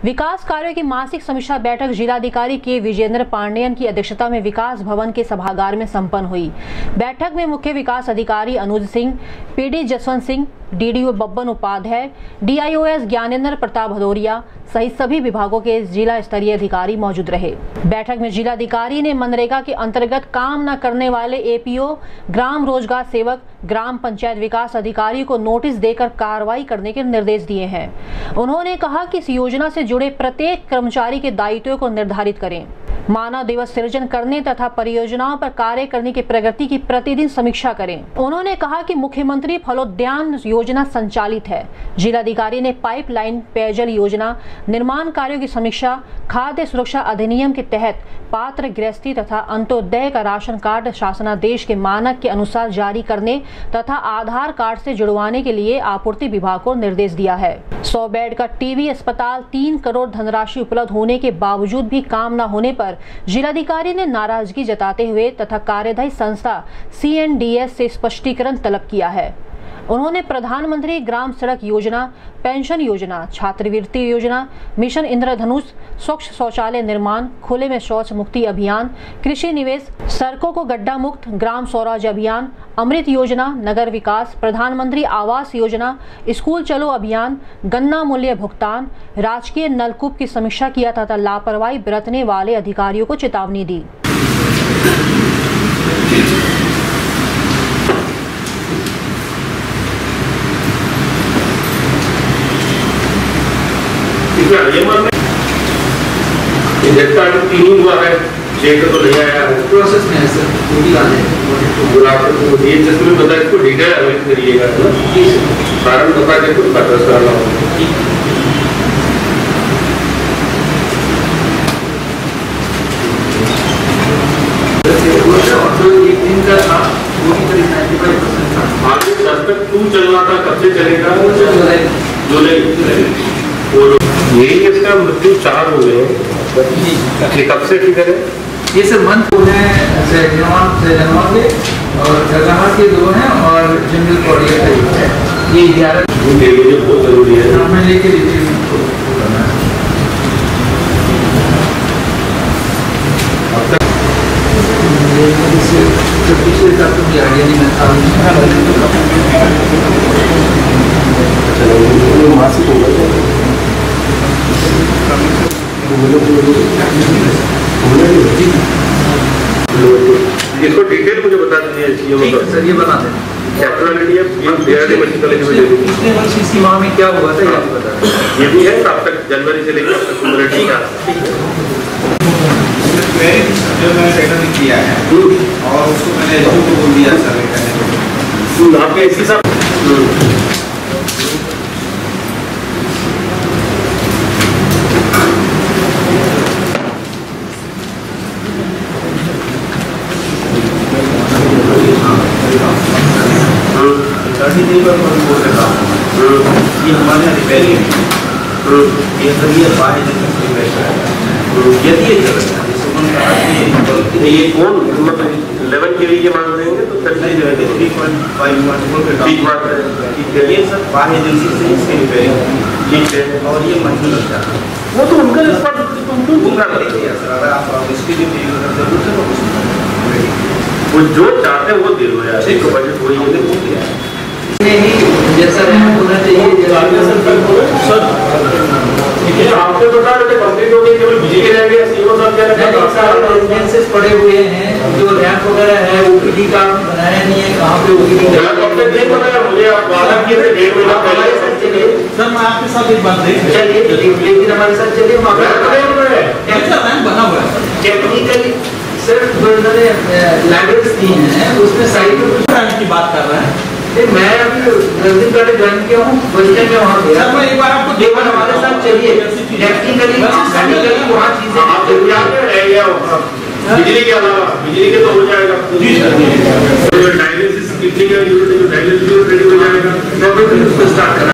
विकास कार्यों की मासिक समीक्षा बैठक जिलाधिकारी के विजेंद्र पांडेयन की अध्यक्षता में विकास भवन के सभागार में संपन्न हुई। बैठक में मुख्य विकास अधिकारी Anuj Singh, PD Jaswant Singh, DDO Babban Upadhyay, DIOS Gyanendra Pratap Bhadauria सहित सभी विभागों के जिला स्तरीय अधिकारी मौजूद रहे। बैठक में जिलाधिकारी ने मनरेगा के अंतर्गत काम न करने वाले एपीओ, ग्राम रोजगार सेवक, ग्राम पंचायत विकास अधिकारी को नोटिस देकर कार्रवाई करने के निर्देश दिए हैं। उन्होंने कहा कि इस योजना से जुड़े प्रत्येक कर्मचारी के दायित्वों को निर्धारित करें, मानव दिवस सृजन करने तथा परियोजनाओं पर कार्य करने की प्रगति की प्रतिदिन समीक्षा करें। उन्होंने कहा कि मुख्यमंत्री फलोद्यान योजना संचालित है। जिलाधिकारी ने पाइपलाइन पेयजल योजना, निर्माण कार्यों की समीक्षा, खाद्य सुरक्षा अधिनियम के तहत पात्र गृहस्थी तथा अंत्योदय का राशन कार्ड शासनादेश के मानक के अनुसार जारी करने तथा आधार कार्ड से जुड़वाने के लिए आपूर्ति विभाग को निर्देश दिया है। 100 बेड का टीबी अस्पताल 3 करोड़ धनराशि उपलब्ध होने के बावजूद भी काम न होने पर जिलाधिकारी ने नाराजगी जताते हुए तथा कार्यदायी संस्था CNDS से स्पष्टीकरण तलब किया है। उन्होंने प्रधानमंत्री ग्राम सड़क योजना, पेंशन योजना, छात्रवृत्ति योजना, मिशन इंद्रधनुष, स्वच्छ शौचालय निर्माण, खुले में शौच मुक्ति अभियान, कृषि निवेश, सड़कों को गड्ढा मुक्त, ग्राम स्वराज अभियान, अमृत योजना, नगर विकास, प्रधानमंत्री आवास योजना, स्कूल चलो अभियान, गन्ना मूल्य भुगतान, राजकीय नलकूप की समीक्षा किया तथा लापरवाही बरतने वाले अधिकारियों को चेतावनी दी। क्लीनिंग हुआ है, चेक तो नहीं आया है, प्रोसेस में है सर, वो भी आ जाए। ये जिसमें पता इसको डिटेल अवेलेबल करिएगा, कारण बता के कुछ पता चला एक दिन का था, वो भी करीब 95% था। आगे 10 तक 2 चलना था, कब से चलेगा? जुलाई। यही इसका मृत्यु 4 हो गए हैं, कब से ठीक है? ये सब मंथ है जनवा के और जगह के 2 हैं और जंगल पौड़ी का 1 है। ये 11 मुझे बहुत जरूरी है। मैं लेके पिछले साल तो मुझे आइडिया नहीं था। मासिक होगा इसको डिटेल मुझे बता दीजिए सर, ये बता दें पिछले वर्ष इसी माह में क्या हुआ था, ये बता दें। ये भी है अब तक जनवरी से लेकर अब तक जो मैंने सेटल किया है और उसको मैंने को बोल दिया सर्वे करने को। आपके इसी सब ये हमारे यहाँ रिपेयरिंग ये सभी बाहर यदि ये कौन मतलब लेवल के लिए मांग देंगे तो 3.5 ये सब बाहर एजेंसी से इसके रिपेयरिंग ठीक है। और ये महीने लग जाता है, वो तो उनका सर। अगर आप इसके लिए वो जो चाहते हैं वो दिल हो जाए, ठीक है। बजट वही जैसा होना चाहिए आपको बता रहे कंप्लीट हो गई, केवल बिजली के जाएंगे सीओ साहब क्या एविडेंसेस पड़े हुए हैं, जो रैंप वगैरह है ओपीडी का बनाया नहीं है, कहाँ पे ओपीडी नहीं बताया मुझे, आप वादा किए थे 1.5 महीना पहले। सर मैं आपके साथ एक बात देख चलिए एक दिन हमारे साथ चलिए, बना हुआ है टेक्निकली सिर्फ लाइब्रेरीज दी हैं, उसमें साइड में कुछ की बात कर रहे हैं। मैं अभी 10 दिन पहले ज्वाइन किया हूँ, बजट में वहाँ गया। मैं एक बार आपको एक बार हमारे साथ चलिए, टेक्निकली वहाँ चीजें आप रह गया बिजली के अलावा, बिजली के तो हो जाएगा डायलिसिस कितनी का यूनिट, डायलिसिस रेडी हो जाएगा।